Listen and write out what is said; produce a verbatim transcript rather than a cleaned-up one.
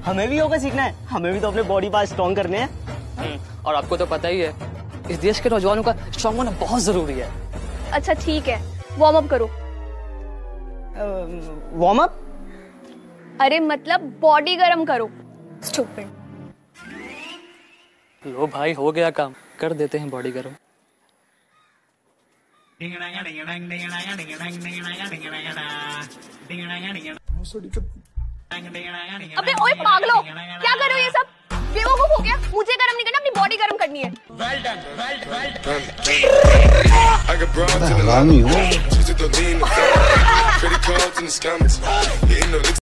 हमें भी योगा सीखना है, हमें भी तो अपने बॉडी पार्ट स्ट्रॉन्ग करने हैं। और आपको तो पता ही है, इस देश के नौजवानों का स्ट्रॉन्ग होना बहुत जरूरी है। अच्छा ठीक है, वार्म अप करो। Warm up? अरे मतलब बॉडी गरम करो। स्टूपिड। लो भाई, हो गया काम, कर देते हैं बॉडी गरम। अबे ओए पागलो, क्या कर रहे हो ये सब? बेवकूफ हो गया? मुझे गरम नहीं करना, अपनी बॉडी गरम करनी है। well done, well, well done. I got broads in the line. She's at the lean, credit cards in the scammers. Hitting the